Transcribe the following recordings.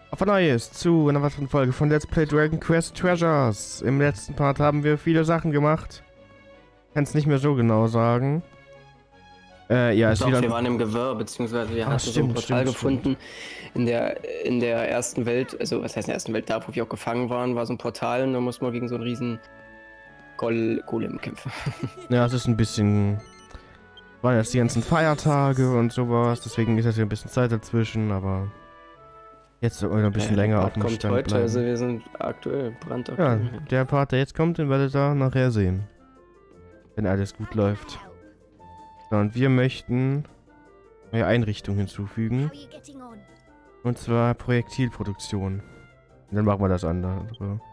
Auf ein neues zu einer weiteren Folge von Let's Play Dragon Quest Treasures. Im letzten Part haben wir viele Sachen gemacht. Kann es nicht mehr so genau sagen. Ja, ist Doch, wieder... wir waren im Gewirr, beziehungsweise wir hatten so ein Portal gefunden. In der ersten Welt, also was heißt in der ersten Welt, da wo wir auch gefangen waren, war so ein Portal und da mussten wir gegen so einen riesen Golem kämpfen. Ja, es ist ein bisschen... Waren jetzt die ganzen Feiertage und sowas, deswegen ist jetzt ein bisschen Zeit dazwischen, aber... Jetzt sollten wir noch ein bisschen länger auf dem kommt Stand heute, bleiben. also wir sind brandaktuell. Ja, der Part, der jetzt kommt, den werdet ihr nachher sehen. Wenn alles gut läuft. So, und wir möchten neue Einrichtungen hinzufügen. Und zwar Projektilproduktion. Und dann machen wir das andere.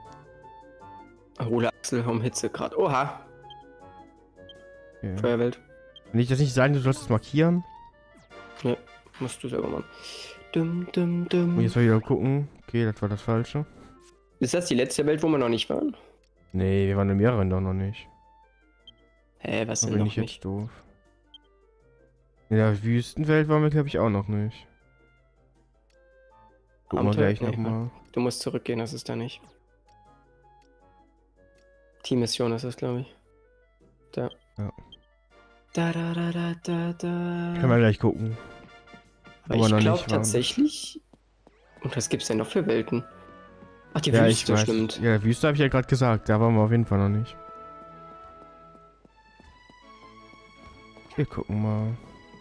Hole Axel um Hitzegrad. Oha! Okay. Feuerwelt. Wenn ich das nicht sagen, du sollst es markieren. Ne, musst du selber machen. Und jetzt mal wieder gucken. Okay, das war das Falsche. Ist das die letzte Welt, wo wir noch nicht waren? Nee, wir waren im mehreren doch noch nicht. Hä, was Da denn bin noch ich nicht? jetzt doof. In der Wüstenwelt waren wir, glaube ich, auch noch nicht. Gucken wir Abenteuer? gleich Nee, nochmal. Du musst zurückgehen, das ist da nicht. Teammission ist das, glaube ich. Da. Ja. Da. Können wir gleich gucken. Aber Wo wir ich noch glaube nicht waren. tatsächlich... Und was gibt's denn noch für Welten? Ach, die Ja, Wüste, ich weiß. stimmt. Ja, Wüste habe ich ja gerade gesagt. Da waren wir auf jeden Fall noch nicht. Wir gucken mal.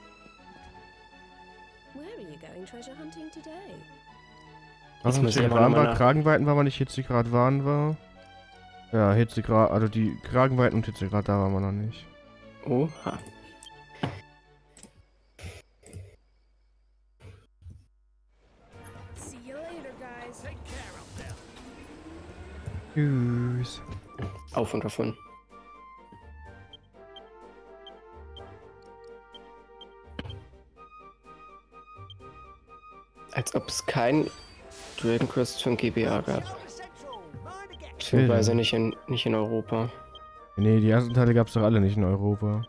Jetzt müssen wir aber waren nochmal wir? Kragenweiten waren wir nicht, Hitzegrad waren wir. Ja, Hitzegrad, also die Kragenweiten und Hitzegrad, da waren wir noch nicht. Oha. Tschüss. Auf und davon. Als ob es kein Dragon Quest für ein GBA gab. Beziehungsweise nicht in Europa. Nee, die ersten Teile gab es doch alle nicht in Europa.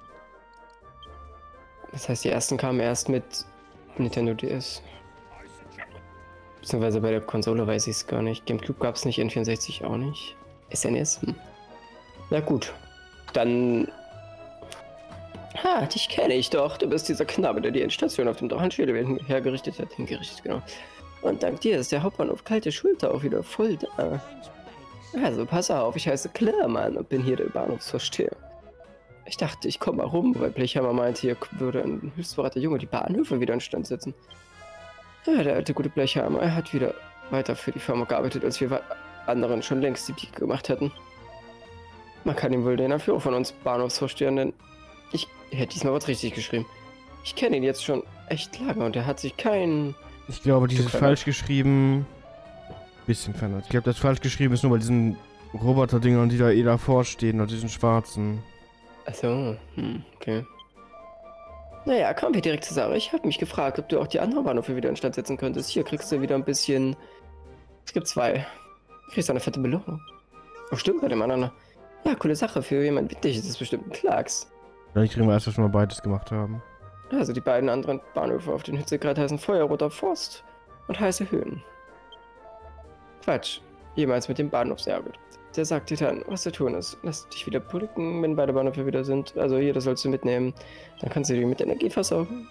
Das heißt, die ersten kamen erst mit Nintendo DS. Beziehungsweise bei der Konsole weiß ich es gar nicht. GameCube gab es nicht, N64 auch nicht. SNES? Na gut. Dann... Ha, dich kenne ich doch. Du bist dieser Knabe, der die Endstation auf dem Drachenschädel hergerichtet hat. Hingerichtet, genau. Und dank dir ist der Hauptbahnhof Kalte Schulter auch wieder voll da. Also pass auf, ich heiße Klärmann und bin hier der Bahnhofsvorsteher. Ich dachte, ich komme mal rum, weil Blechhammer meinte, hier würde ein hilfsbereiter Junge die Bahnhöfe wieder instand setzen. Ja, der alte gute Blechhammer, er hat wieder weiter für die Firma gearbeitet, als wir anderen schon längst die Pike gemacht hätten. Man kann ihm wohl den Führer von uns Bahnhofsvorsteher nennen. Ich hätte diesmal was richtig geschrieben. Ich kenne ihn jetzt schon echt lange und er hat sich kein... Ich glaube, dieses falsch geschrieben... Bisschen verändert. Ich glaube, das falsch geschrieben ist nur bei diesen Roboter-Dingern, die da davor stehen, oder diesen schwarzen. Achso, okay. Naja, kommen wir direkt zur Sache. Ich habe mich gefragt, ob du auch die anderen Bahnhöfe wieder instand setzen könntest. Hier kriegst du wieder ein bisschen... Es gibt 2. Du kriegst eine fette Belohnung. Oh, stimmt, bei dem anderen. Ja, coole Sache. Für jemand wie dich ist es bestimmt ein Klacks. Dann kriegen wir erst, dass wir mal beides gemacht haben. Also die beiden anderen Bahnhöfe auf den Hitzegrad heißen Feuerroter Forst und Heiße Höhen. Quatsch. Jemals mit dem Bahnhofsärger. Der sagt dir dann, was zu tun ist. Lass dich wieder pulken, wenn beide Bahnhöfe wieder sind. Also hier, das sollst du mitnehmen. Dann kannst du die mit Energie versorgen.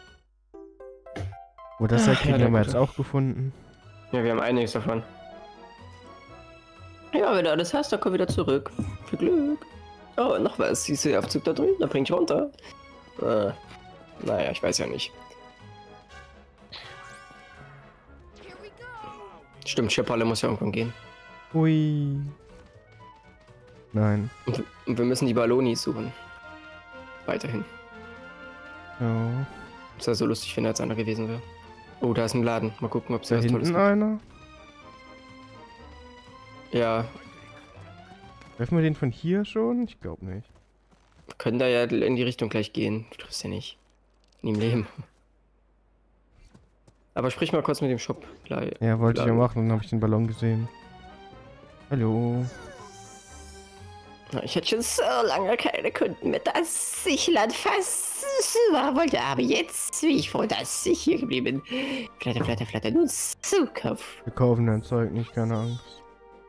Oh, das Ja, kriegen wir jetzt auch gefunden. Ja, wir haben einiges davon. Ja, wenn du alles hast, dann komm wieder zurück. Viel Glück. Oh, noch was. Siehst du den Aufzug da drüben? Da bring ich runter. Naja, ich weiß ja nicht. Stimmt, Schöpperle muss ja irgendwann gehen. Hui. Nein. Und wir müssen die Ballonis suchen. Weiterhin. Ja. Das wäre so lustig, wenn da jetzt einer gewesen wäre. Oh, da ist ein Laden. Mal gucken, ob es Da was Tolles hinten gibt. einer. Ja, Treffen wir den von hier schon? Ich glaube nicht. wir können da ja in die Richtung gleich gehen. Du triffst ja nicht. Nie im Leben. Aber sprich mal kurz mit dem Shop. Ja, wollte ich ja machen, dann habe ich den Ballon gesehen. Hallo. Ich hätte schon so lange keine Kunden mehr. Das Sichland fast super wollte, aber jetzt bin ich froh, dass ich hier geblieben bin. Flatter, flatter, flatter, nun Zukauf. Wir kaufen dein Zeug nicht, keine Angst.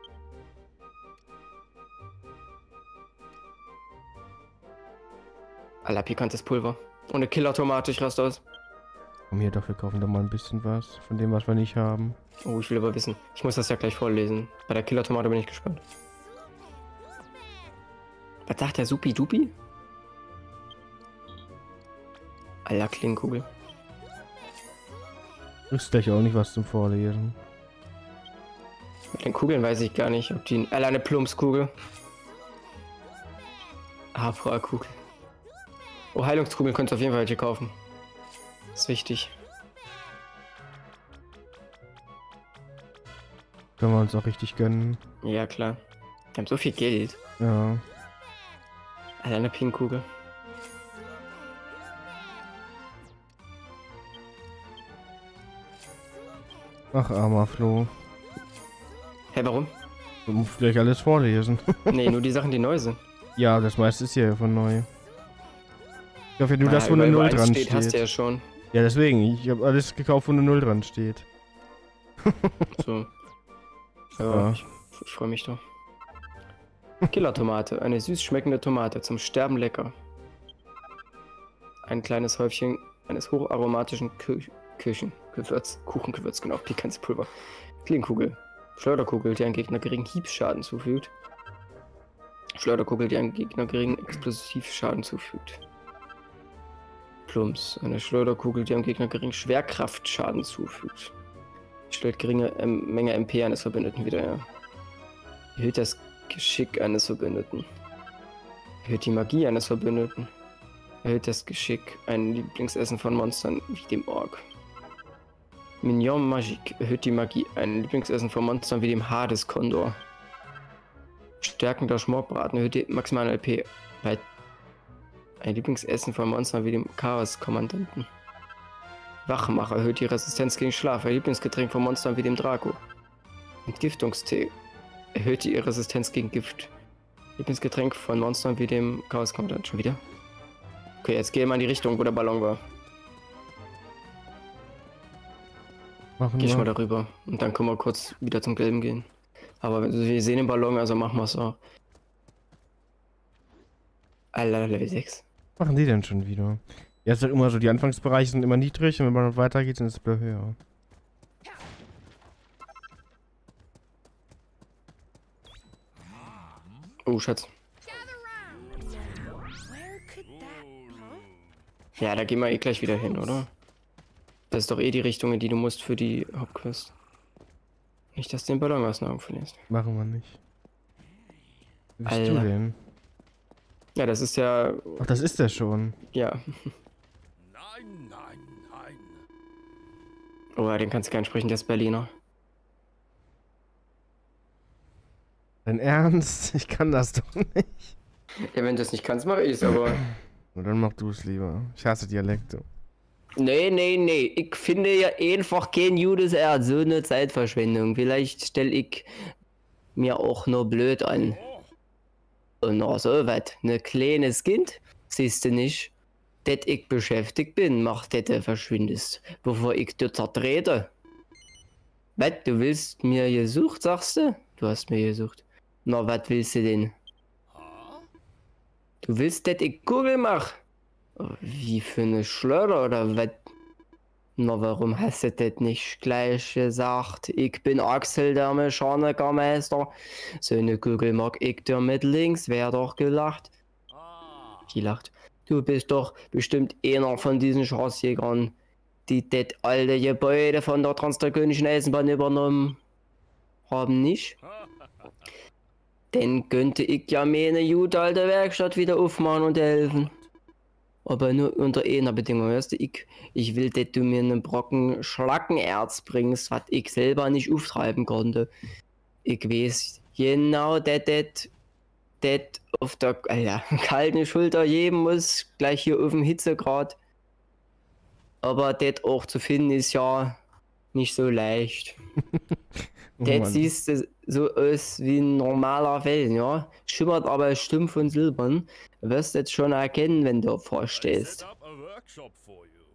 Aller pikantes Pulver. Und eine Killer-Tomate, ich raste aus. Komm hier, doch, wir kaufen doch mal ein bisschen was von dem, was wir nicht haben. Oh, ich will aber wissen. Ich muss das ja gleich vorlesen. Bei der Killer-Tomate bin ich gespannt. Was sagt der Supi-Dupi? Aller Klingenkugel. Ist gleich auch nicht was zum Vorlesen. Mit den Kugeln weiß ich gar nicht, ob die... eine Plumpskugel. Afra-Kugel. Oh, Heilungskugeln könntest du auf jeden Fall welche kaufen. Ist wichtig. Können wir uns auch richtig gönnen. Ja, klar. Wir haben so viel Geld. Ja. Alter, eine Pinkkugel. Ach, armer Flo. Hä, warum? Du musst gleich alles vorlesen. Nee, nur die Sachen, die neu sind. Ja, das meiste ist hier von neu. Ich hoffe nur, dass wo Überall, eine wo 0 eins dran steht. Hast du steht. ja schon. Ja, deswegen. Ich habe alles gekauft, wo eine 0 dran steht. So. Ja, Ja. ich freue mich doch. Killer-Tomate. Eine süß schmeckende Tomate. Zum Sterben lecker. Ein kleines Häufchen eines hocharomatischen Kuchengewürz, genau, pikantes Pulver. Klingenkugel. Schleuderkugel, die einem Gegner geringen Hiebschaden zufügt. Schleuderkugel, die einem Gegner geringen Explosivschaden zufügt. Plumps. Eine Schleuderkugel, die einem Gegner geringen Schwerkraftschaden zufügt. Stellt geringe Menge MP eines Verbündeten wieder her. Erhöht das Geschick eines Verbündeten. Erhöht die Magie eines Verbündeten. Erhöht das Geschick, ein Lieblingsessen von Monstern wie dem Ork. Mignon Magique erhöht die Magie, ein Lieblingsessen von Monstern wie dem Hades-Kondor. Stärkender Schmorbraten erhöht die maximale LP bei ein Lieblingsessen von Monstern wie dem Chaos-Kommandanten. Wachmacher erhöht die Resistenz gegen Schlaf, ein Lieblingsgetränk von Monstern wie dem Draco. Entgiftungstee erhöht die Resistenz gegen Gift. Lieblingsgetränk von Monstern wie dem Chaos-Kommandanten. Schon wieder? Okay, jetzt gehen wir mal in die Richtung, wo der Ballon war. Machen Geh ich mal wir. darüber. Und dann können wir kurz wieder zum Gelben gehen. Aber wir sehen den Ballon, also machen wir es auch. Alter, Level 6. Was machen die denn schon wieder? Ja, ist doch immer so, die Anfangsbereiche sind immer niedrig und wenn man weitergeht, dann ist es wieder höher. Oh, Schatz. Ja, da gehen wir eh gleich wieder hin, oder? Das ist doch eh die Richtung, in die du musst für die Hauptquest. Nicht, dass du den Ballon aus den Augen verlierst. Machen wir nicht. Wie bist Alter. du denn? Ja, das ist ja... Ach, das ist der schon. Ja. Nein, nein, nein. Oh, ja, den kannst du gar nicht sprechen, der ist Berliner. Dein Ernst? Ich kann das doch nicht. Ja, wenn du das nicht kannst, mach ich es, aber... Na, dann mach du es lieber. Ich hasse Dialekte. Nee. Ich finde ja einfach kein gutes Erz. So eine Zeitverschwendung. Vielleicht stell ich mir auch nur blöd an. Und noch so was. Ne kleines Kind, siehst du nicht, dass ich beschäftigt bin, macht das du verschwindest, bevor ich dir zertrete. Was, du willst mir gesucht, sagst du? Du hast mir gesucht. Na, was willst du denn? Du willst, dass ich Kugel mach? Wie für eine Schleuder oder was? Na, warum hast du das nicht gleich gesagt? Ich bin Axel, der Mechanikermeister. So eine Kugel mag ich dir mit links, wär doch gelacht. Die lacht. Du bist doch bestimmt einer von diesen Schatzjägern, die das alte Gebäude von der Transdragonischen Eisenbahn übernommen haben, nicht? Dann könnte ich ja meine gute alte Werkstatt wieder aufmachen und helfen. Aber nur unter einer Bedingung, weißt du, ich will, dass du mir einen Brocken Schlackenerz bringst, was ich selber nicht auftreiben konnte. Ich weiß genau, dass das auf der kalten Schulter geben muss, gleich hier auf dem Hitzegrad. Aber das auch zu finden ist ja nicht so leicht. Oh Der Mann. siehst du so aus wie ein normaler Felsen, ja? Schimmert aber stumpf und silbern. Wirst jetzt schon erkennen, wenn du I vorstehst. set up a workshop for you.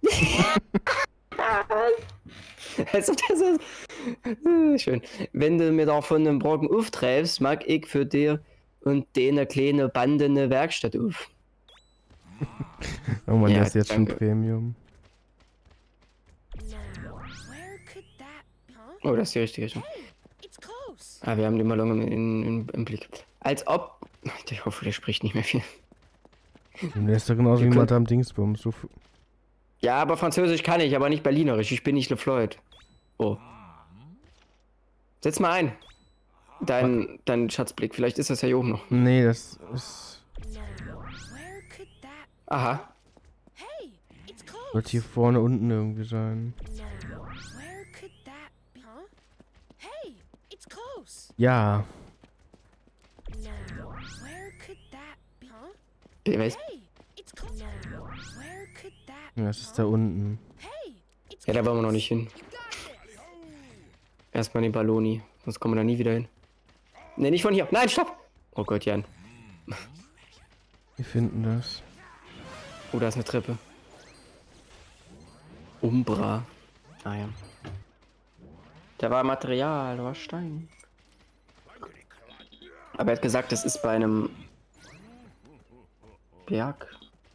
Also das ist schön. Wenn du mir davon einen Brocken auftreibst, mag ich für dir und den eine kleine Bande eine Werkstatt auf. Oh Mann, Ja, der ist jetzt schon danke. Premium. Oh, das ist die richtige Richtung. Ah, wir haben die Ballon im Blick. Als ob... Ich hoffe, der spricht nicht mehr viel. Der ist doch genauso Ihr wie könnt- Madame Dingsbums. So Ja, aber Französisch kann ich, aber nicht Berlinerisch. Ich bin nicht LeFloid. Oh. Setz mal ein. Dein Schatzblick. Vielleicht ist das ja hier oben noch. nee, das ist... Aha. Wird hier vorne unten irgendwie sein. Ja. Ich weiß. Ja, das ist da unten. Ja, da wollen wir noch nicht hin. Erstmal den Balloni. Sonst kommen wir da nie wieder hin. Ne, nicht von hier. Nein, stopp! Oh Gott, Jan. Wir finden das. Oh, da ist eine Treppe. Umbra. Ah ja. Da war Material, da war Stein. Aber er hat gesagt, das ist bei einem Berg.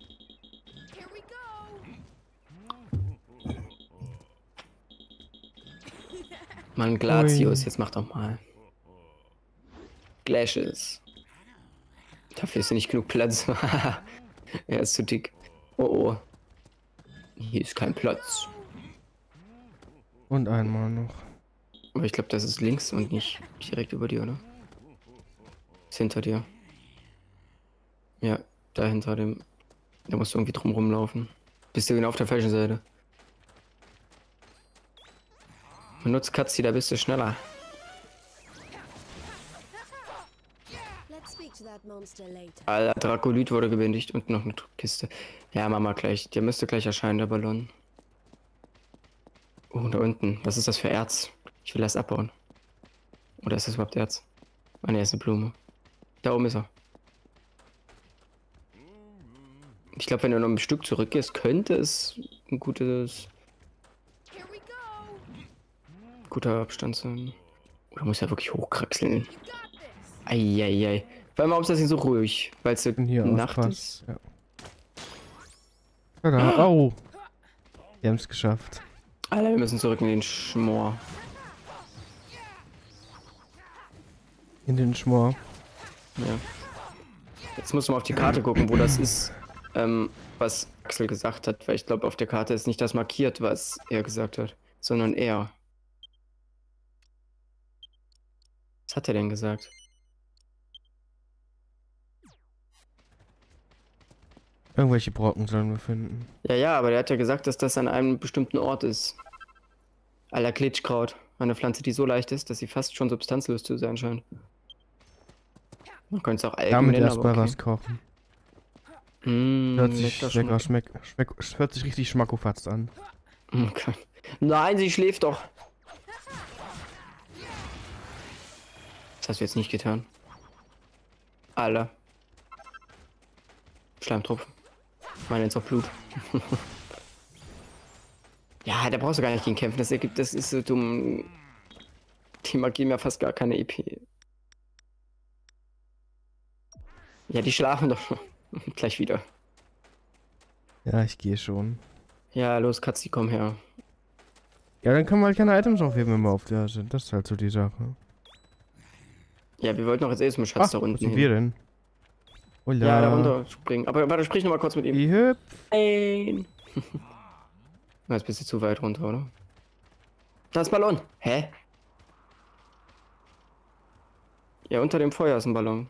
Mann, Glacius, Ui. jetzt mach doch mal. Glacius. Dafür ist ja nicht genug Platz. Er ist zu dick. Oh oh. Hier ist kein Platz. Und einmal noch. Aber ich glaube, das ist links und nicht direkt über dir, oder? Ist hinter dir. Ja, da hinter dem. Da musst du irgendwie drum rumlaufen. Bist du genau auf der falschen Seite. Benutzt Katzi, da bist du schneller. Alter, Dracolyt wurde gebändigt und noch eine Kiste. Ja, Mama, gleich. Der müsste gleich erscheinen, der Ballon. Oh, da unten. Was ist das für Erz? Ich will das abbauen. Oder ist das überhaupt Erz? Ah, ne, ist eine Blume. Da oben ist er. Ich glaube, wenn du noch ein Stück zurückgehst, könnte es ein guter Abstand sein. Oder muss ja wirklich hochkraxeln. Eieiei. Warum ist das nicht so ruhig? Weil es so Und hier Nacht auch ist? krass. Ja. Tada. Oh. Wir haben es geschafft. Alter, wir müssen zurück in den Schmor. In den Schmor. Ja. Jetzt muss man auf die Karte gucken, wo das ist, was Axel gesagt hat. Weil ich glaube, auf der Karte ist nicht das markiert, was er gesagt hat, sondern er. Was hat er denn gesagt? Irgendwelche Brocken sollen wir finden. Ja, aber der hat ja gesagt, dass das an einem bestimmten Ort ist. Aller Glitchkraut. Eine Pflanze, die so leicht ist, dass sie fast schon substanzlos zu sein scheint. Man könnte es auch Algen Damit nennen, erstmal aber okay. was kochen. Hört Hört sich lecker, hört sich richtig schmackofatzt an. Okay. Nein, sie schläft doch. Das hast du jetzt nicht getan. Alter. Schleimtropfen. Meine jetzt auch Blut. Ja, da brauchst du gar nicht gegen kämpfen. Das ist so dumm. Die Magie mir fast gar keine EP. Ja, die schlafen doch schon. Gleich wieder. Ja, ich gehe schon. Ja, los, Katzi, komm her. Ja, dann können wir halt keine Items aufheben, wenn wir auf der sind. Das ist halt so die Sache. Ja, wir wollten noch jetzt erstmal Schatz da Wo unten sind hin. wir denn? Hola. Ja, da runter springen. Aber warte, sprich noch mal kurz mit ihm. Wie hübsch. Nein. Na, jetzt bist du zu weit runter, oder? Da ist ein Ballon. Hä? Ja, unter dem Feuer ist ein Ballon.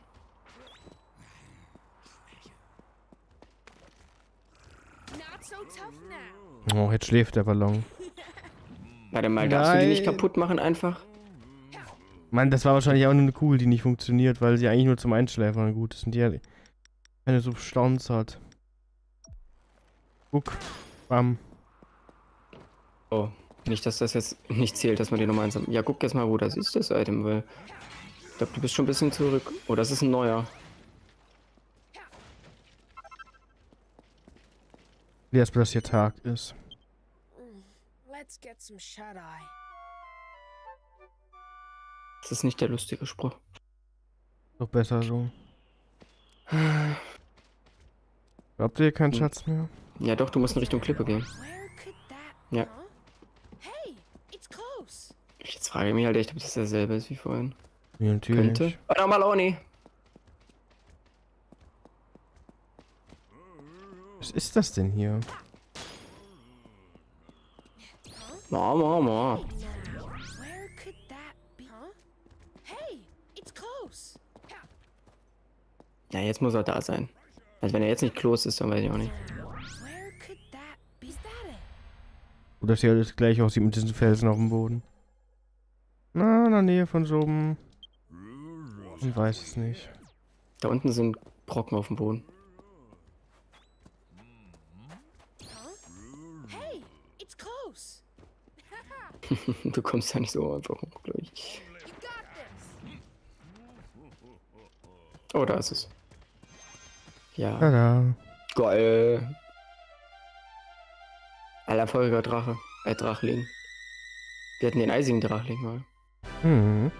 Oh, jetzt schläft der Ballon. Warte mal, darfst du die nicht Nein. kaputt machen einfach? Mann, das war wahrscheinlich auch nur eine Kugel, die nicht funktioniert, weil sie eigentlich nur zum Einschläfern gut ist und die eine Substanz hat. Guck. Bam. Oh, Nicht, dass das jetzt nicht zählt, dass man den nochmal einsam... Ja, guck jetzt mal, wo das ist, das Item, weil... Ich glaube, du bist schon ein bisschen zurück. Oh, das ist ein neuer. Wie erstmal, dass hier Tag ist. Let's get some shut-eye. Das ist nicht der lustige Spruch. Doch besser so. Habt ihr keinen Schatz mehr? Ja doch, du musst in Richtung Klippe gehen. Where could that... Ja. Huh? Hey, it's close. Jetzt frage ich mich halt echt, ob das derselbe ist wie vorhin. Ja, natürlich. Könnte. Oh, nochmal Oni. Was ist das denn hier? Mama. Where could that be? Huh? Hey, it's close. Ja, jetzt muss er da sein. Also wenn er jetzt nicht close ist, dann weiß ich auch nicht. Where could that be? Is that it? Oder dass hier alles gleich aussieht mit diesen Felsen auf dem Boden. Na, in der Nähe von so einem... Ich weiß es nicht. Da unten sind Brocken auf dem Boden. Hey, it's close. Du kommst ja nicht so einfach hoch, glaube ich. You got this. Oh, da ist es. Ja. Tada. Geil. Alter, feuriger Drache. Drachling. Wir hatten den eisigen Drachling mal. Mhm.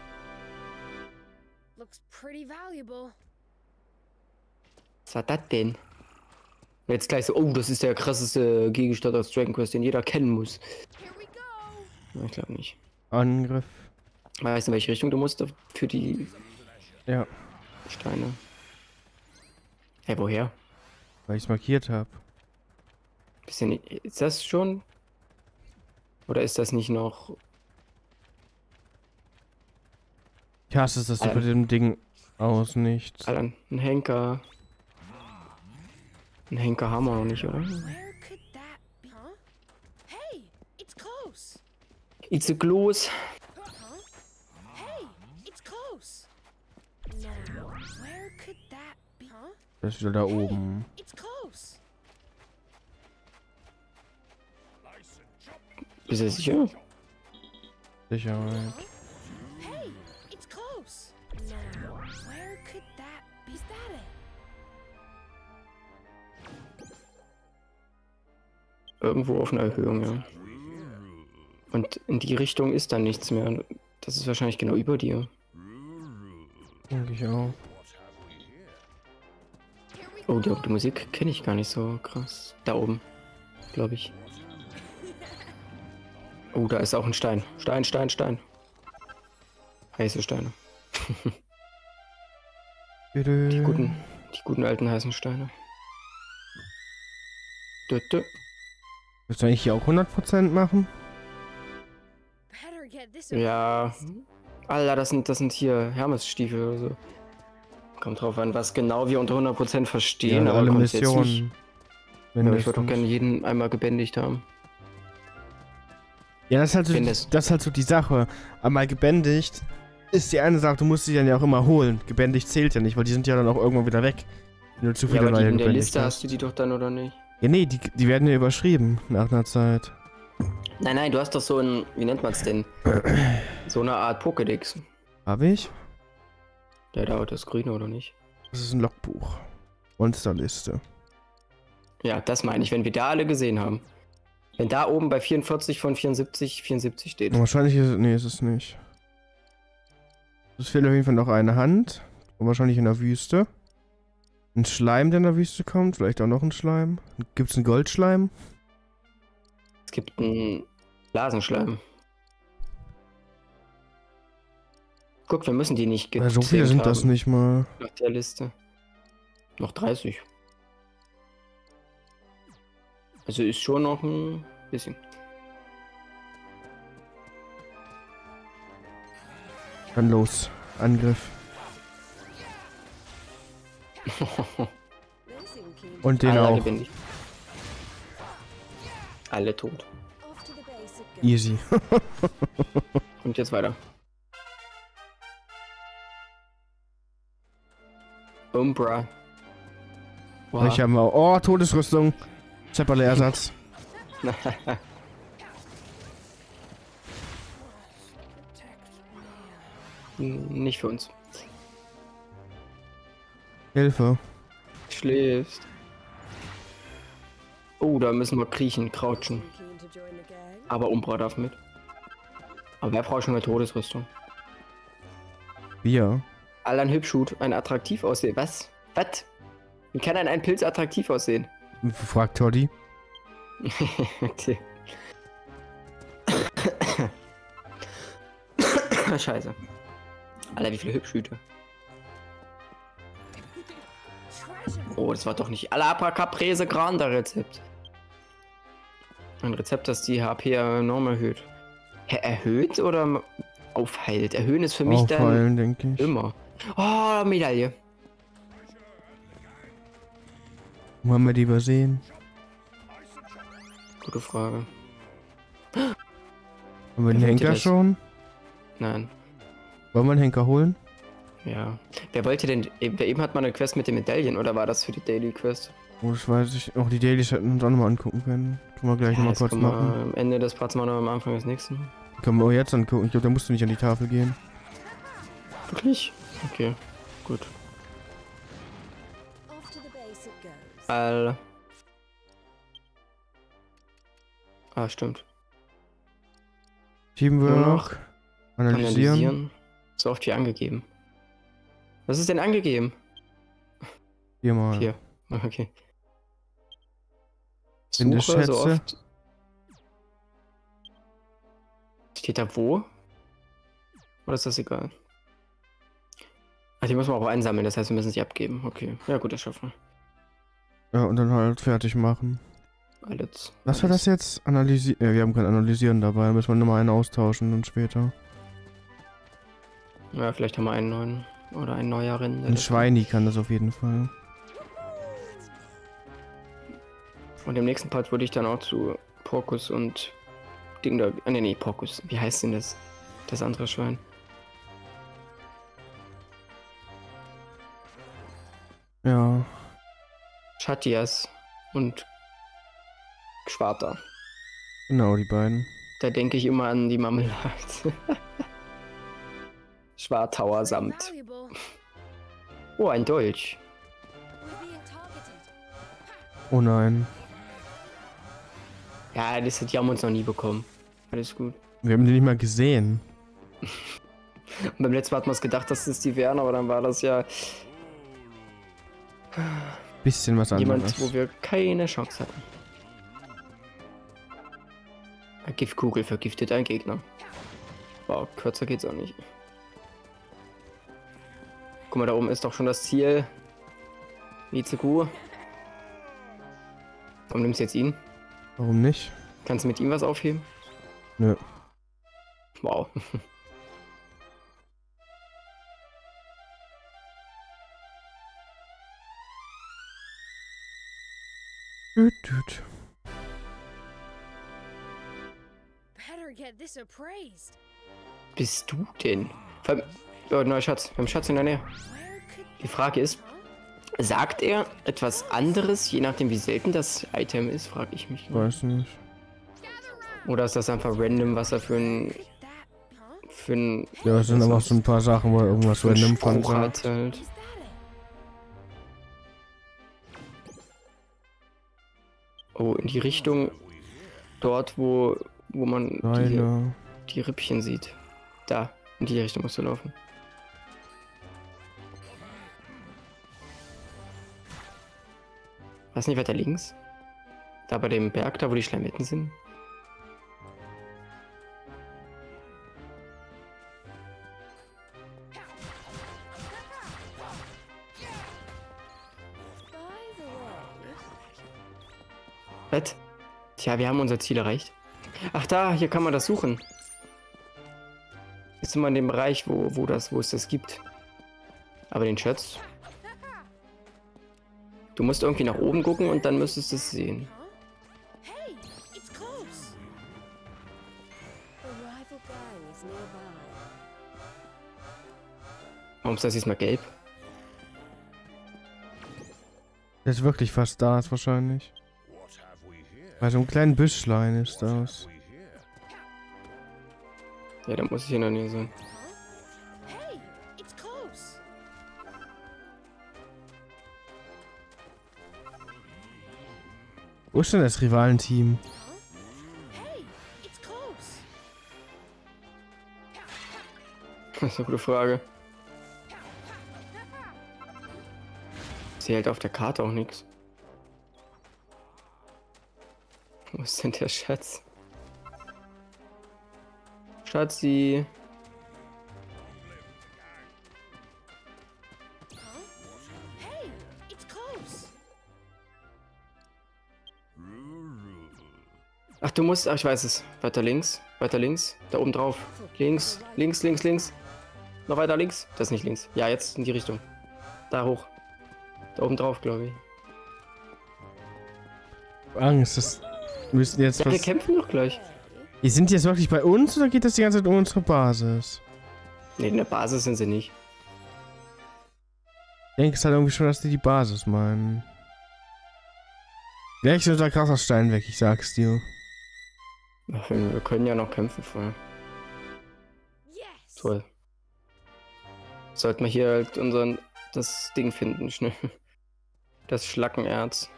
Looks pretty valuable. Was war das denn? Und jetzt gleich so, oh, das ist der krasseste Gegenstand aus Dragon Quest, den jeder kennen muss. Here we go. Ja, ich glaube nicht. Angriff. Weißt du, in welche Richtung du musst für die Ja, Steine? Hey, woher? weil ich es markiert habe. Ist das schon? Oder ist das nicht noch? Ich hasse es, dass du bei dem Ding aus nichts. Alter, ein Henker. Ein Henker haben wir noch nicht, oder? Where could that be? Huh? Hey, it's close. It's a close. Huh? Hey, it's close. Now, where could that be? Huh? Das ist wieder da oben. It's close. Bist du sicher? Sicherheit. Hey, it's close. Now, where could that be? Is that it? Irgendwo auf einer Erhöhung, ja. Und in die Richtung ist dann nichts mehr. Das ist wahrscheinlich genau über dir. Denke ich auch. Oh, die Musik kenne ich gar nicht so krass. Da oben, glaube ich. Oh, da ist auch ein Stein. Stein. Heiße Steine. Die guten alten heißen Steine. Dö. Willst du eigentlich hier auch 100% machen? Better get this. Ja. Alter, das sind hier Hermes-Stiefel oder so. Kommt drauf an, was genau wir unter 100% verstehen. Ja, aber alle kommt's jetzt nicht. Missionen. Ja, ich würde doch gerne jeden einmal gebändigt haben. Ja, das ist halt so die Sache. Einmal gebändigt ist die eine Sache, du musst sie dann ja auch immer holen. Gebändigt zählt ja nicht, weil die sind ja dann auch irgendwann wieder weg. Wenn du zu Ja, viele aber neue in der gebändigt Liste hast. hast du die doch dann, oder nicht? Ja, nee, die werden ja überschrieben nach einer Zeit. Nein, du hast doch so ein, wie nennt man es denn? So eine Art Pokédex. Hab ich? Ja, da das Grüne, oder nicht? Das ist ein Logbuch. Monsterliste. Ja, das meine ich, wenn wir da alle gesehen haben. Wenn da oben bei 44 von 74 steht. Wahrscheinlich ist es. Nee, ist es nicht. Es fehlt auf jeden Fall noch eine Hand. Und wahrscheinlich in der Wüste. Ein Schleim, der in der Wüste kommt. Vielleicht auch noch ein Schleim. Gibt's einen Goldschleim? Es gibt einen Blasenschleim. Guck, wir müssen die nicht Ja, so viele sind das nicht mal. nach der Liste. Noch 30. Also ist schon noch ein bisschen. Dann los. Angriff. Und den Alle auch. lebendig. Alle tot. Off to the base it goes. Easy. Und jetzt weiter. Umbra. Wow. Ich habe auch. Oh, Todesrüstung. Zepperle-Ersatz. Nicht für uns. Hilfe. Schläfst. Oh, da müssen wir kriechen, crouchen. Keen to join the gang? Aber Umbra darf mit. Aber wer braucht schon eine Todesrüstung? Wir. Alan Hübschut, ein attraktiv aussehen. Was? Was? Wie kann ein Pilz attraktiv aussehen? Fragt Toddy. Okay. Scheiße. Alter, wie viele Hübschhüte. Treasure. Oh, das war doch nicht Alabracaprese Grande Rezept. Ein Rezept, das die HP enorm erhöht. Erhöht oder aufheilt? Erhöhen ist für mich Auffallen, denke dann ich. immer. Oh, Medaille. Wo haben wir die übersehen? Gute Frage. Haben wir den Wer wollte Henker das? schon? Nein. Wollen wir einen Henker holen? Ja. Wer wollte denn... Eben hat man eine Quest mit den Medaillen, oder war das für die Daily Quest? Oh, das weiß ich. Auch die Dailies hätten wir uns auch nochmal angucken können. Können wir gleich nochmal das kurz können wir machen. am Ende des Parts machen oder am Anfang des nächsten. Können wir auch jetzt angucken. Ich glaube, da musst du nicht an die Tafel gehen. Wirklich? Okay. Gut. Off to the base it goes. Stimmt. Schieben wir Nur noch. Analysieren. So oft wie angegeben. Was ist denn angegeben? Viermal. Hier. Okay. Finde Suche so Schätze. oft. Steht da wo? Oder ist das egal? Ach, die muss man auch einsammeln, das heißt, wir müssen sie abgeben. Okay. Ja gut, das schaffen Ja, und dann halt fertig machen. wir. Alles. Was war das jetzt? Analysieren. Ja, wir haben kein Analysieren dabei. Da müssen wir nochmal einen austauschen dann später. Ja, vielleicht haben wir einen neuen. Oder einen neueren. Ein Schweini kann das auf jeden Fall. Und im nächsten Part würde ich dann auch zu Porkus und Ding da. Nee, Porkus. Wie heißt denn das? Das andere Schwein. Ja. Chatias und Schwarter. Genau, die beiden. Da denke ich immer an die Marmelade. Schwartauer Samt. Valuable. Oh, ein Dolch. We're being targeted. Oh nein. Ja, die haben uns noch nie bekommen. Alles gut. Wir haben die nicht mal gesehen. Und beim letzten Mal hat man es gedacht, dass es die wären, aber dann war das ja Bisschen was jemand, anderes. wo wir keine Chance hatten. Eine Giftkugel vergiftet ein Gegner. Wow, kürzer geht's auch nicht. Guck mal, da oben ist doch schon das Ziel. Vizeku. Warum nimmst du jetzt ihn? Warum nicht? Kannst du mit ihm was aufheben? Nö. Wow. Düt, düt. Better get this appraised. Bist du denn? Oh, neuer Schatz. Wir haben einen Schatz in der Nähe. Where could Die Frage ist, sagt er etwas anderes, je nachdem wie selten das Item ist, frage ich mich. Weiß nicht. Oder ist das einfach random, was er für ein that, huh? für ein Ja, es sind aber auch so ein paar Sachen, wo er irgendwas für ein random von Spruch sagt. hat halt. Is that it? Oh, in die Richtung dort, wo man Seile. die Rippchen sieht. Da, in die Richtung musst du laufen. Was nicht weiter links? Da bei dem Berg, da wo die Schleimetten sind? By the way, Was? Tja, wir haben unser Ziel erreicht. Ach da, hier kann man das suchen. Jetzt sind wir in dem Bereich, wo es das gibt. Aber den Schatz. Du musst irgendwie nach oben gucken und dann müsstest du es sehen. huh? Hey, it's close. The rival gang is nearby. Warum ist das diesmal gelb? Der ist wirklich fast da, ist wahrscheinlich. What have we here? Bei so einem kleinen Büschlein ist das. We here? Ja, da muss ich in der Nähe sein. Hey, Wo ist denn das Rivalenteam? Hey, it's close. Das ist eine gute Frage. Sie hält auf der Karte auch nichts. Wo ist denn der Schatz? Schatzi. Hey, it's close. Ach, du musst. Ach, ich weiß es. Weiter links. Weiter links. Da oben drauf. Links. Links, links, links. Noch weiter links. Das ist nicht links. Ja, jetzt in die Richtung. Da hoch. Da oben drauf, glaube ich. Angst, das müssen jetzt Ja, wir was... kämpfen doch gleich. Die sind jetzt wirklich bei uns oder geht das die ganze Zeit um unsere Basis? Ne, in der Basis sind sie nicht. Ich denke es halt irgendwie schon, dass die Basis meinen. Gleich ist unser krasser Stein weg, ich sag's dir. Ach, wir können ja noch kämpfen vorher. Yes. Toll. Sollten wir hier halt das Ding finden, schnell. Das Schlackenerz.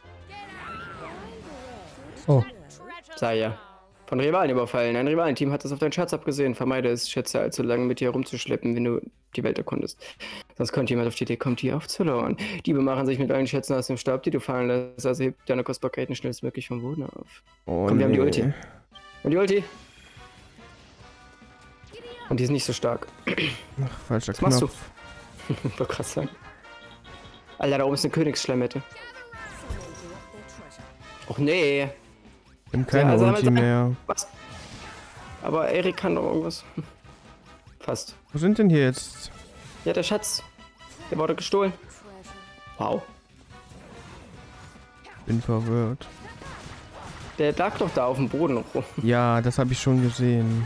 Oh, Sei ja. Von Rivalen überfallen. Ein Rivalenteam hat es auf deinen Schatz abgesehen. Vermeide es, Schätze allzu lange mit dir rumzuschleppen, wenn du die Welt erkundest. Sonst könnte jemand auf die Idee kommen, die aufzulauern. Diebe machen sich mit allen Schätzen aus dem Staub, die du fallen lässt. Also heb deine Kostbarkeiten schnellstmöglich vom Boden auf. oh Komm, wir haben die nee. Ulti. Und die Ulti. Und die ist nicht so stark. Ach, falscher Was machst Knopf. du? Ich wollte gerade sagen. Alter, da oben ist eine Königsschleimette. Och nee. Wir haben keine Ja, also Ulti haben wir- mehr. Was? Aber Erik kann doch irgendwas. Fast. Wo sind denn hier jetzt? Ja, der Schatz. Der wurde gestohlen. Wow. Bin verwirrt. Der lag doch da auf dem Boden rum. Ja, das habe ich schon gesehen.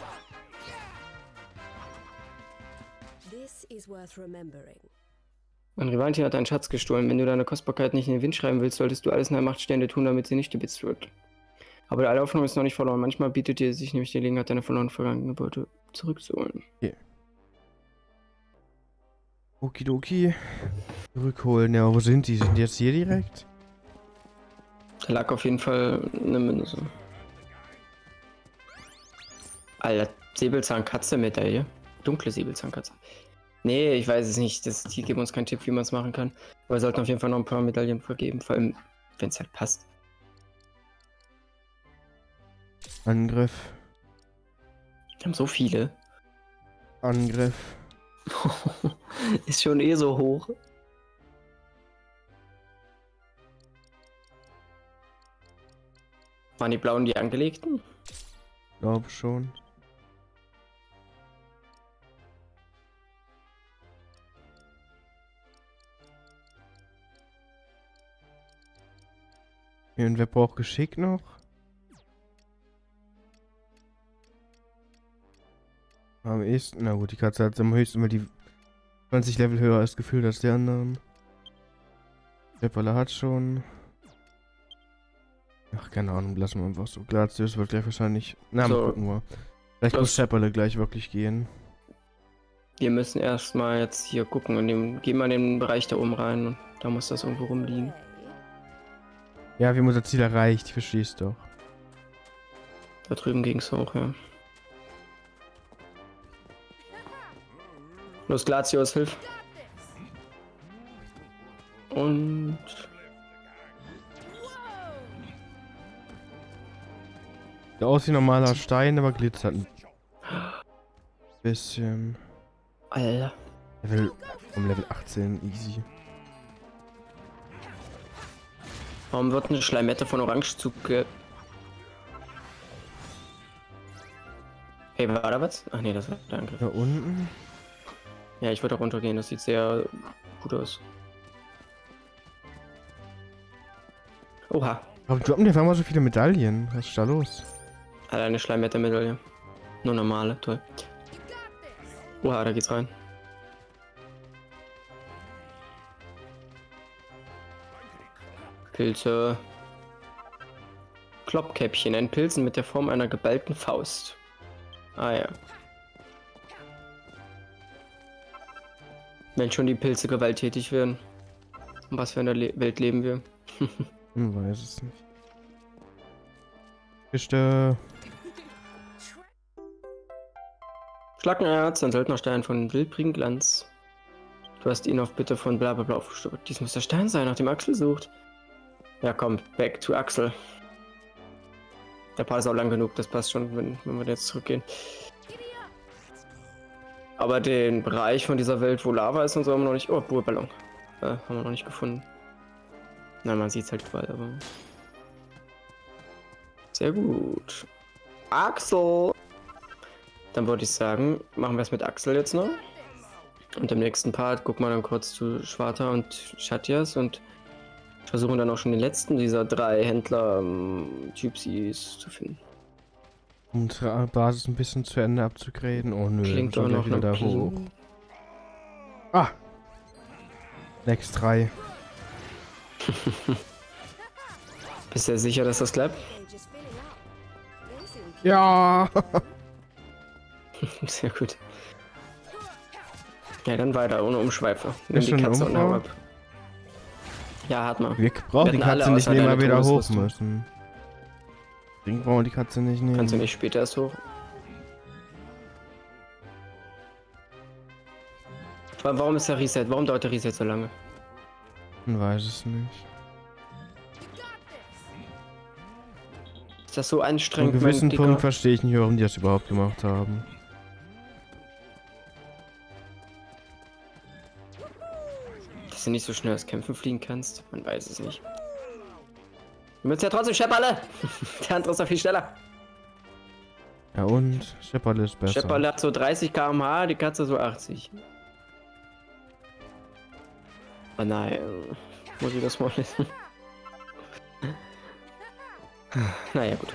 This is worth remembering. Ein Rivalenteam hat deinen Schatz gestohlen. Wenn du deine Kostbarkeit nicht in den Wind schreiben willst, solltest du alles in der Macht Stehende tun, damit sie nicht gebitzt wird. Aber die Hoffnung ist noch nicht verloren. Manchmal bietet dir sich nämlich die Gelegenheit, deine verloren vergangene Beute zurückzuholen. Okidoki. Zurückholen. Ja, wo sind die? Sind die jetzt hier direkt? Da lag auf jeden Fall eine Münze. Alter, Säbelzahnkatze-Medaille. Dunkle Säbelzahnkatze. Nee, ich weiß es nicht. Die geben uns keinen Tipp, wie man es machen kann. Aber wir sollten auf jeden Fall noch ein paar Medaillen vergeben. Vor allem, wenn es halt passt. Angriff. Wir haben so viele. Angriff. Ist schon eh so hoch. Waren die blauen die angelegten? Glaube schon. Und wer braucht Geschick noch? Am ehesten, na gut, die Katze hat am höchsten immer die 20 Level höher als gefühlt als die anderen. Der Baller hat schon. Ach, keine Ahnung, lassen wir einfach so. Gladius wird gleich wahrscheinlich. Na, mal So. gucken wir. Vielleicht Das- muss Shepperle gleich wirklich gehen. Wir müssen erstmal jetzt hier gucken. Gehen wir in den Bereich da oben rein. Und da muss das irgendwo rumliegen. Ja, wir haben unser Ziel erreicht, ich versteh's doch. Da drüben ging es hoch, ja. Los, Glatius, hilf. Und... Sieht aus wie normaler Stein, aber glitzert ein bisschen. Alter. Level 18, easy. Warum wird eine Schleimette von Orange zuge... Hey, war da was? Ach nee, das war der Angriff. Da unten? Ja, ich würde auch runtergehen, das sieht sehr gut aus. Oha, Warum droppen die auf einmal so viele Medaillen? Was ist da los? Alter, eine Schleimmette-Medaille. Nur normale, toll. Oha, da geht's rein. Pilze. Kloppkäppchen, ein Pilzen mit der Form einer geballten Faust. Ah ja. Wenn schon die Pilze gewalttätig werden. Und was für eine Welt leben wir? Weiß es nicht. Kiste. Schlackenerz, ein Söldnerstein von Wildbringlanz. Du hast ihn auf Bitte von Blablabla aufgestockt. Dies muss der Stein sein, nach dem Axel sucht. Ja komm, back to Axel. Der Part ist auch lang genug, das passt schon, wenn wir jetzt zurückgehen. Aber den Bereich von dieser Welt, wo Lava ist und so, haben wir noch nicht... Oh, Burballon. Haben wir noch nicht gefunden. Nein, man sieht es halt überall, aber... Sehr gut. Axel! Dann würde ich sagen, machen wir es mit Axel jetzt noch. Und im nächsten Part gucken wir dann kurz zu Schwarta und Shatias und versuchen dann auch schon den letzten dieser 3 Händler-Typsis zu finden. Unsere Basis ein bisschen zu Ende abzugraden. Oh nö, Klingt doch noch wieder da hoch. Ah! Next 3. Bist du dir sicher, dass das klappt? Ja! Sehr gut. Ja, dann weiter, ohne Umschweife. Nimm die schon Katze und hau Umbau? ab. Ja, hat man. Wir brauchen die Wir hatten alle Katze nicht außer nehmen, deine weil wir da hoch Todesrüstung. müssen. Deswegen brauchen wir die Katze nicht nehmen. Kannst du nicht später erst hoch? Warum ist der Reset? Warum dauert der Reset so lange? Ich weiß es nicht. Ist das so An anstrengend, einem mein gewissen Dicker? Punkt verstehe ich nicht, warum die das überhaupt gemacht haben. Dass du nicht so schnell aus Kämpfen fliegen kannst? Man weiß es nicht. Du müsst ja trotzdem Schepperle! Der andere ist doch viel schneller. Ja und? Schepperle ist besser. Schepperle hat so 30 km/h, die Katze so 80. Oh nein. Muss ich das mal lesen? Naja, gut.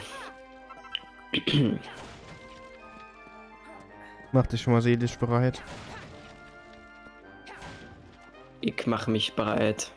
Mach dich schon mal seelisch bereit. Ich mache mich bereit.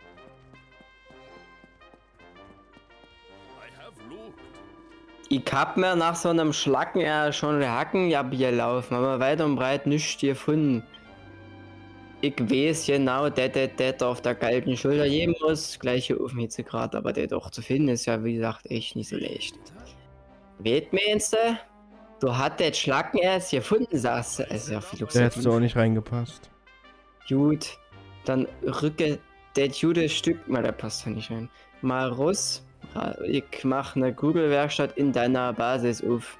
I have looked. Ich hab mir nach so einem Schlacken ja schon die Hacken gelaufen, aber weit und breit nichts gefunden. Ich weiß genau, der auf der kalten Schulter geben muss, gleiche Ofenhitzegrad, aber der doch zu finden ist ja, wie gesagt, echt nicht so leicht. Weht meinst du? Du hast den Schlacken erst gefunden, sagst du. Also ja, Der hättest du auch nicht reingepasst. Gut, dann rücke das gute Stück, mal, der passt ja nicht rein. Mal raus. Ich mach eine Google-Werkstatt in deiner Basis auf.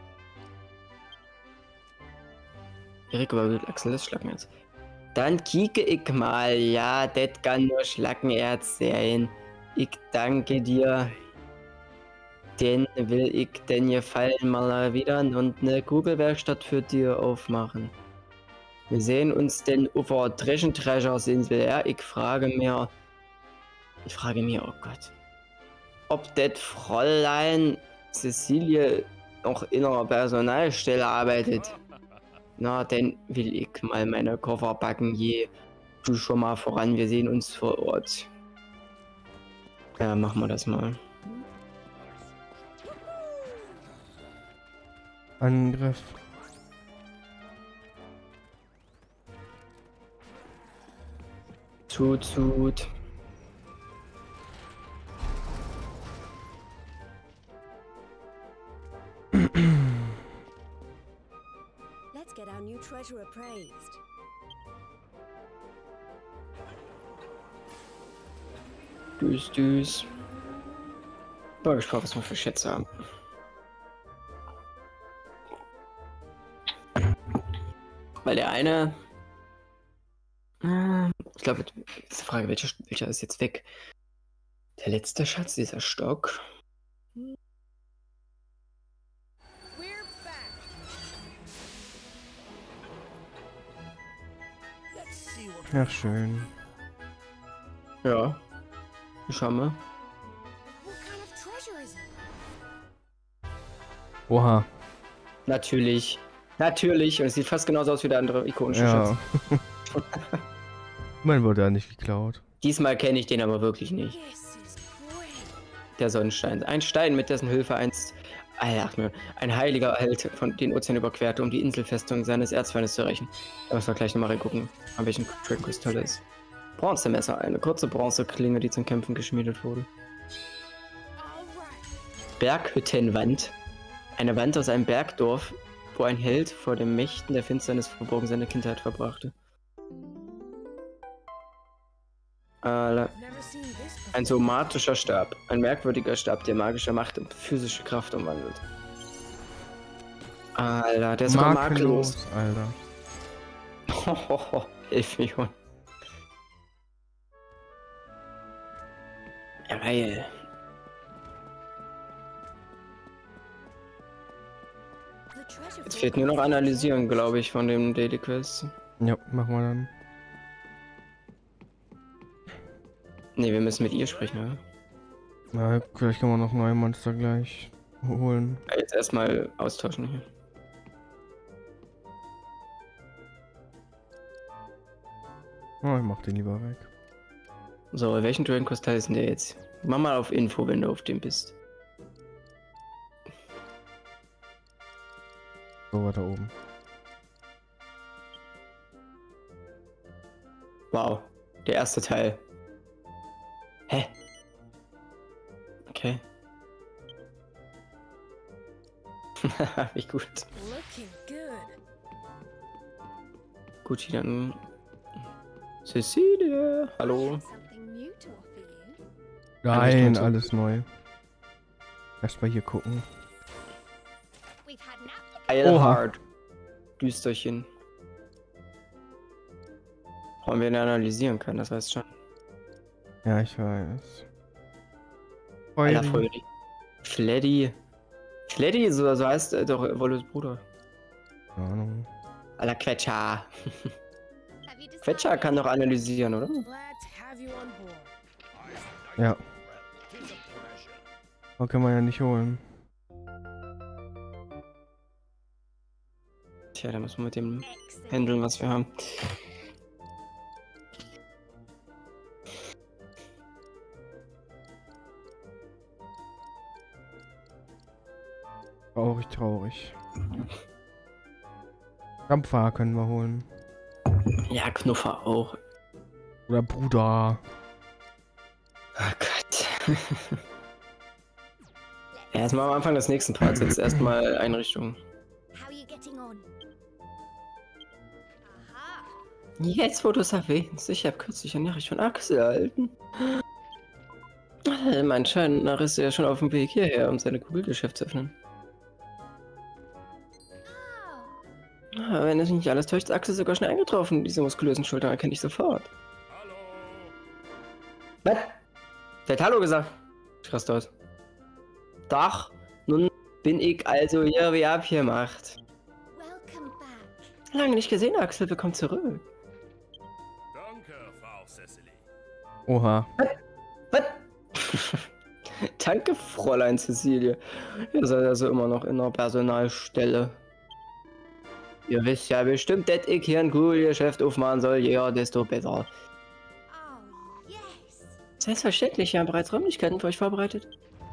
Erik überwiegelt Axel das Schlackenerz. Dann kicke ich mal, ja, das kann nur Schlackenerz sein. Ich danke dir. Den will ich den Gefallen mal wieder und eine Google-Werkstatt für dir aufmachen. Wir sehen uns denn auf der Dreschentreschers-Insel, ja? Ich frage mir, oh Gott, ob das Fräulein Cecilie noch in einer Personalstelle arbeitet. Na, dann will ich mal meine Koffer packen, du schon mal voran, wir sehen uns vor Ort. Ja, machen wir das mal. Angriff. Tut. Let's get our new treasure appraised. Düs. Bin gespannt, was wir für Schätze haben. Weil der eine... Ich glaube, ist die Frage, welcher ist jetzt weg? Der letzte Schatz, dieser Stock. We're back. Let's see what Ach, schön. Ja. Schauen wir. What kind of treasure is it? Oha. Natürlich. Und es sieht fast genauso aus wie der andere ikonische Ja. Schatz. Mein wurde ja nicht geklaut. Diesmal kenne ich den aber wirklich nicht. This is great. Der Sonnenstein. Ein Stein, mit dessen Hilfe einst ein heiliger Held von den Ozean überquerte, um die Inselfestung seines Erzfeindes zu rächen. Da müssen wir gleich nochmal reingucken, an welchen Trade Crystal ist. Bronzemesser, eine kurze Bronzeklinge, die zum Kämpfen geschmiedet wurde. Berghüttenwand. Eine Wand aus einem Bergdorf, wo ein Held vor den Mächten der Finsternis verborgen seine Kindheit verbrachte. Never seen this before. Ein somatischer Stab. Ein merkwürdiger Stab, der magische Macht in physische Kraft umwandelt. Alter, der ist sogar makellos. Alter. Hilf mir, Junge. Ja, geil. The treasure Jetzt fehlt nur noch analysieren, glaube ich, von dem Daily Quest. Ja, machen wir dann. Ne, wir müssen mit ihr sprechen, oder? Na, vielleicht können wir noch neue Monster gleich holen. Ja, jetzt erstmal austauschen hier. Oh, ich mach den lieber weg. So, welchen Dragon Kristall ist denn der jetzt? Mach mal auf Info, wenn du auf dem bist. So, weiter oben. Wow, der erste Teil. Hä? Okay. Wie gut. Looking good. Guti, dann. Cecilia, hallo. something new to offer you. Nein, so. alles neu. Erstmal hier gucken. We've had an applicant. Eilhard. Düsterchen. Warum wir ihn analysieren können, das heißt schon. Ja, ich weiß. Alter, Feuer. Freddy. Fleddy. Fleddy, so heißt doch Wollos Bruder. Keine Ahnung. Alter, Quetscher. Have you Quetscher kann doch analysieren, oder? Glad to have you on board. Ja. Aber kann man ja nicht holen. Tja, da müssen wir mit dem Excellent. handeln, was wir haben. Traurig, traurig. Dampfer können wir holen. Ja, Knuffer auch. Oder Bruder. Oh Gott. Ja, erstmal am Anfang des nächsten Parts. Jetzt erstmal Einrichtungen. How are you getting on? Aha. Jetzt, wo du es erwähnst, ich habe kürzlich eine Nachricht von Axel erhalten. Mein Schein ist ja schon auf dem Weg hierher, um seine Kugelgeschäft zu öffnen. Oh. Wenn es nicht alles täuscht, ist Axel sogar schnell eingetroffen. Diese muskulösen Schultern erkenne ich sofort. Hallo. Was? Der hat Hallo gesagt. Ich raste aus. Doch, nun bin ich also hier wie abgemacht. Welcome back. Lange nicht gesehen, Axel, willkommen zurück. Danke, Frau Cecily. Oha. Was? Danke, Fräulein Cecilie. Ihr seid also immer noch in der Personalstelle. Ihr wisst ja bestimmt, dass ich hier ein Kugelgeschäft aufmachen soll. Ja, desto besser. Oh, yes. Selbstverständlich, wir haben bereits Räumlichkeiten für euch vorbereitet.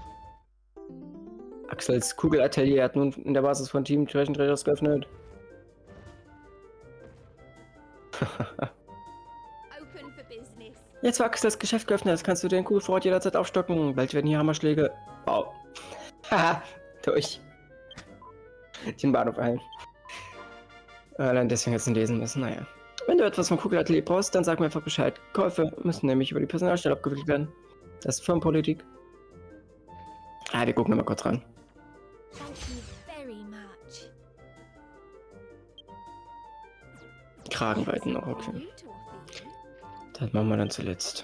Axels Kugelatelier hat nun in der Basis von Team Treasure Traders geöffnet. Open for business. Jetzt, wo Axels Geschäft geöffnet ist, kannst du den Kugelvorrat jederzeit aufstocken. Bald werden hier Hammerschläge. Wow. Haha, durch. Den Bahnhof ein. Allein deswegen jetzt lesen müssen, naja. Wenn du etwas vom Kugelatelier brauchst, dann sag mir einfach Bescheid. Käufe müssen nämlich über die Personalstelle abgewickelt werden. Das ist Firmenpolitik. Ah, wir gucken mal kurz ran. Thank you very much. Kragenweiten noch, okay. New to offer you. Das machen wir dann zuletzt.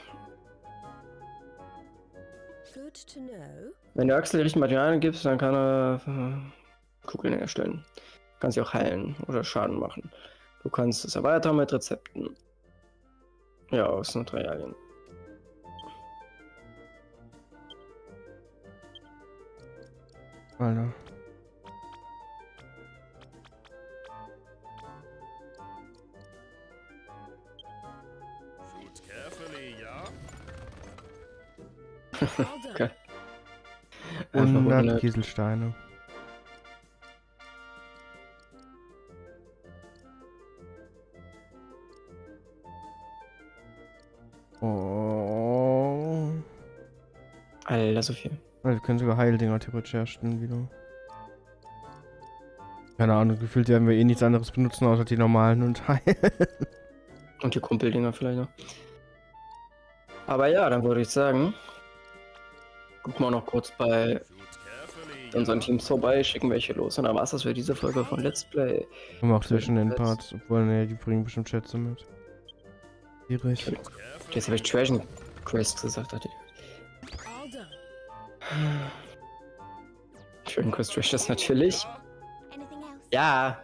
Good to know. Wenn du Axel die richtigen Materialien gibst, dann kann er Kugeln herstellen. Kann sie auch heilen oder Schaden machen. Du kannst es erweitern mit Rezepten. Ja, aus Materialien. Alter. Shoot carefully, ja? Well done. Okay. Einfach 100 100. Kieselsteine. Oh. Alter, so viel. Wir können sogar Heildinger theoretisch herstellen wieder. Keine Ahnung, gefühlt werden wir eh nichts anderes benutzen, außer die normalen und heilen. Und die Kumpeldinger vielleicht noch. Aber ja, dann würde ich sagen, gucken wir noch kurz bei unseren Teams vorbei, schicken welche los. Und dann war es das für diese Folge von Let's Play. Und auch zwischen den Parts, obwohl, ne, die bringen bestimmt Schätze mit. Schwierig. Jetzt habe ich Treasure Quest gesagt, hatte ich. All done. Treasure Quest Treasures natürlich. Anything else? Ja.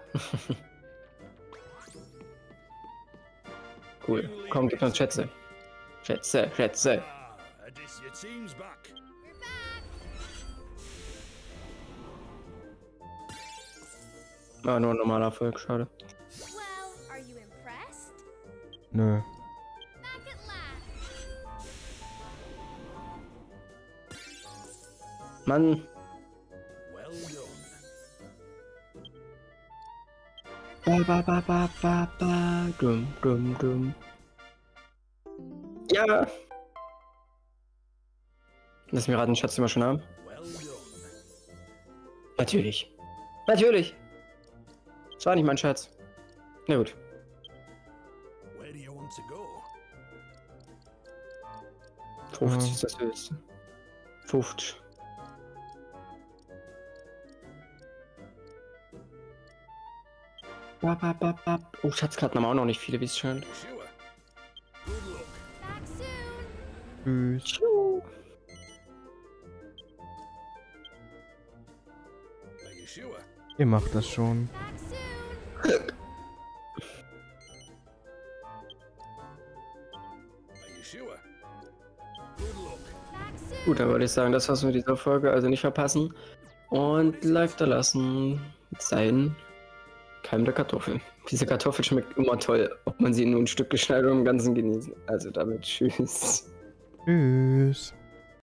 Cool. Komm, gib uns Schätze. Schätze, Schätze. This your team's back. Ah, nur ein normaler Erfolg, schade. Well, are you impressed? Nö. Back at last. Mann. Well done. Ba. Dumm. Ja. Lass mir raten, Schatz, den wir schon haben. Well done. Natürlich. Natürlich. Das war nicht mein Schatz. Na gut. Where do you want to go? 50 ist das höchste. 50. Oh, Schatzkarten haben auch noch nicht viele, wie es scheint. Sure. Good luck. Back soon. Tschüss. Are you sure? Ihr macht das schon. Back soon. Are you sure? Good luck. Back soon. Gut, dann würde ich sagen, das war's mit dieser Folge. Also nicht verpassen. Und Like da lassen. Sein Keim der Kartoffel. Diese Kartoffel schmeckt immer toll, ob man sie nur ein Stück geschneidet oder im Ganzen genießt. Also damit tschüss. Tschüss.